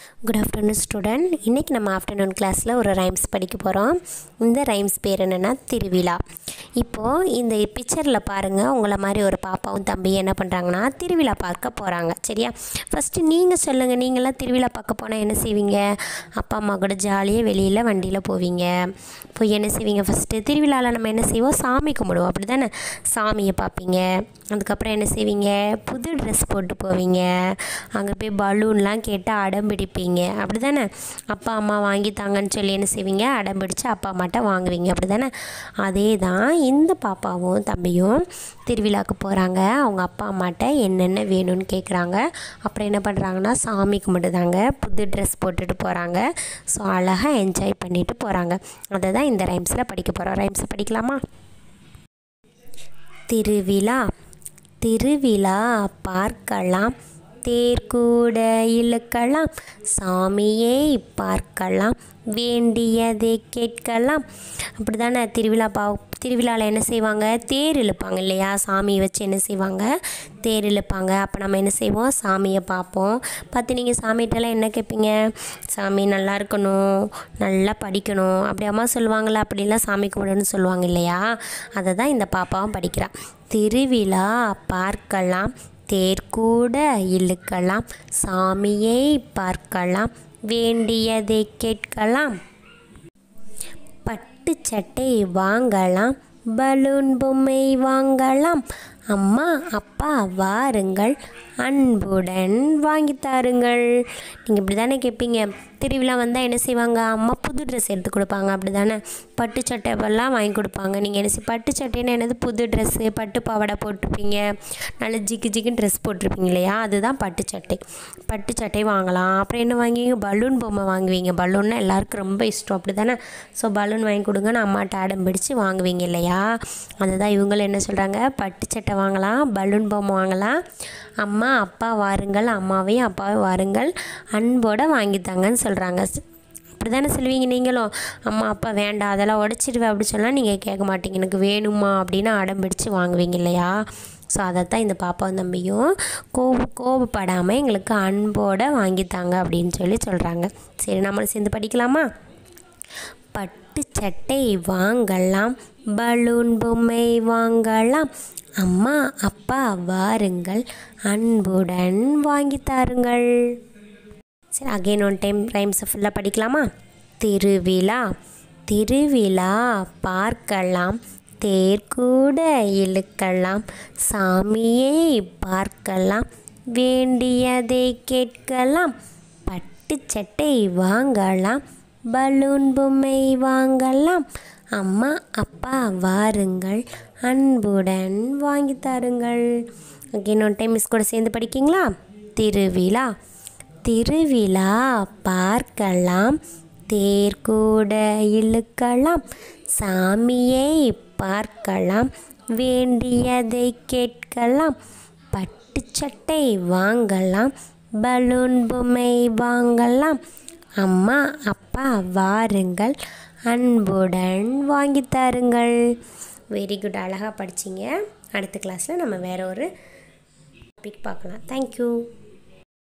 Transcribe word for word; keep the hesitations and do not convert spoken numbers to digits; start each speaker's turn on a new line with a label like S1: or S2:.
S1: Good afternoon student. இன்னைக்கு நம்ம afternoon classல ஒரு rhymes படிக்க போறோம். இந்த rhymes பேர் என்னன்னா திருவிழா. இப்போ இந்த பிக்சர்ல பாருங்க உங்கள மாதிரி ஒரு பாப்பாவும் தம்பியும் என்ன பண்றாங்கன்னா திருவிழா பார்க்க போறாங்க. சரியா? ஃபர்ஸ்ட் நீங்க சொல்லுங்க நீங்க எல்லாம் திருவிழா பார்க்க போனா என்ன செய்வீங்க? அப்பா அம்மா கூட ஜாலியா வெளியில வண்டியில போவீங்க. போய் என்ன செய்வீங்க? ஃபர்ஸ்ட் திருவிழால நம்ம என்ன செய்வோம்? சாமி கும்பிடுவோம். அப்படிதானே? சாமியை பார்ப்பீங்க. அதுக்கப்புறம் என்ன செய்வீங்க? புது ட்ரெஸ் போட்டு போவீங்க. அங்கே போய் பலூன்லாம் கேட்டு அடம் பிடிப்பீங்க. அப்படி தானே? அப்பா அம்மா வாங்கி தாங்கன்னு சொல்லி என்ன செய்வீங்க? அடம் பிடிச்சு அப்பா அம்மாட்ட வாங்குவீங்க. அப்படி தானே? அதே தான் இந்த பாப்பாவும் தம்பியும் திருவிழாவுக்கு போகிறாங்க. அவங்க அப்பா அம்மாட்ட என்னென்ன வேணும்னு கேட்குறாங்க. அப்புறம் என்ன பண்ணுறாங்கன்னா சாமி கும்பிடுதாங்க, புது ட்ரெஸ் போட்டுட்டு போகிறாங்க. ஸோ அழகாக என்ஜாய் பண்ணிட்டு போகிறாங்க. அதை தான் இந்த ரைம்ஸில் படிக்க போகிறோம். ரைம்ஸை படிக்கலாமா? திருவிழா திருவிழா பார்க்கலாம், தேர்கூட இழுக்கலாம், சாமியை பார்க்கலாம், வேண்டியதை கேட்கலாம். அப்படி தானே திருவிழா பா திருவிழாவில் என்ன செய்வாங்க? தேர் இழுப்பாங்க இல்லையா? சாமியை வச்சு என்ன செய்வாங்க? தேர் இழுப்பாங்க. அப்போ நம்ம என்ன செய்வோம்? சாமியை பார்ப்போம். பார்த்து நீங்கள் சாமிகிட்டலாம் என்ன கேட்பீங்க? சாமி நல்லா இருக்கணும், நல்லா படிக்கணும், அப்படி அம்மா சொல்லுவாங்களா? அப்படிலாம் சாமி கும்பிடணும்னு சொல்லுவாங்க இல்லையா? அதை தான் இந்த பாப்பாவும் படிக்கிறா. திருவிழா பார்க்கலாம், தேர்கூட இழுக்கலாம், சாமியை பார்க்கலாம், வேண்டியதை கேட்கலாம். பட்டு சட்டை வாங்கலாம், பலூன் பொம்மை வாங்கலாம், அம்மா அப்பா வாருங்கள், அன்புடன் வாங்கி தாருங்கள். நீங்கள் இப்படி தானே கேட்பீங்க. திருவிழா வந்தால் என்ன செய்வாங்க? அம்மா புது ட்ரெஸ் எடுத்து கொடுப்பாங்க. அப்படி தானே? பட்டு சட்டையெல்லாம் வாங்கி கொடுப்பாங்க. நீங்கள் என்ன செய் பட்டு சட்டைன்னு என்னது? புது ட்ரெஸ்ஸு, பட்டு பாவாடை போட்டிருப்பீங்க, நல்ல ஜிக்கு ஜிக்குன்னு ட்ரெஸ் போட்டிருப்பீங்க இல்லையா? அதுதான் பட்டு சட்டை. பட்டு சட்டை வாங்கலாம். அப்புறம் என்ன வாங்குவீங்க? பலூன் பொம்மை வாங்குவீங்க. பலூன்னா எல்லாருக்கும் ரொம்ப இஷ்டம். அப்படி தானே? ஸோ பலூன் வாங்கி கொடுங்கன்னு அம்மாட்ட அடம் பிடிச்சு வாங்குவீங்க இல்லையா? அதுதான் இவங்களும் என்ன சொல்கிறாங்க? பட்டு சட்டை வாங்கலாம், பலூன் பொம்மை வாங்கலாம், அம்மா அப்பா வாருங்கள், அம்மாவையும் அப்பாவையும் வாருங்கள், அன்போடு வாங்கித்தாங்கன்னு சொல்கிறாங்க. அப்படி தானே சொல்லுவீங்க நீங்களும்? அம்மா அப்பா வேண்டாம் அதெல்லாம் உடச்சிடுவேன் அப்படி சொன்னால் நீங்கள் கேட்க மாட்டீங்க. எனக்கு வேணுமா அப்படின்னு அடம் பிடிச்சு வாங்குவீங்க இல்லையா? ஸோ அதைத்தான் இந்த பாப்பாவும் தம்பியும் கோப கோபப்படாமல் எங்களுக்கு அன்போடு வாங்கித்தாங்க அப்படின்னு சொல்லி சொல்கிறாங்க. சரி, நம்மளும் சேர்ந்து படிக்கலாமா? பட்டு சட்டை வாங்கலாம், பலூன் பொம்மை வாங்கலாம், அம்மா அப்பா வாருங்கள், அன்புடன் வாங்கி தாருங்கள். சரி, அகைன் ஒன் டைம் ரைம்ஸை ஃபுல்லாக படிக்கலாமா? திருவிழா திருவிழா பார்க்கலாம், தேர்கூட இழுக்கலாம், சாமியை பார்க்கலாம், வேண்டியதை கேட்கலாம். பட்டு சட்டை வாங்கலாம், பலூன் பொம்மை வாங்கலாம், அம்மா அப்பா வாருங்கள், அன்புடன் வாங்கி தாருங்கள். அகைன் ஒன் டைம் மிஸ் கூட சேர்ந்து படிக்கிங்களா? திருவிழா திருவிழா பார்க்கலாம், தேர்கூட இழுக்கலாம், சாமியை பார்க்கலாம், வேண்டியதை கேட்கலாம். பட்டு சட்டை வாங்கலாம், பலூன் பொம்மை வாங்கலாம், அம்மா அப்பா வாருங்கள், அன்புடன் வாங்கி தாருங்கள். வெரி குட், அழகாக படிச்சிங்க. அடுத்த கிளாஸில் நம்ம வேறு ஒரு டாபிக் பார்க்கலாம். தேங்க்யூ.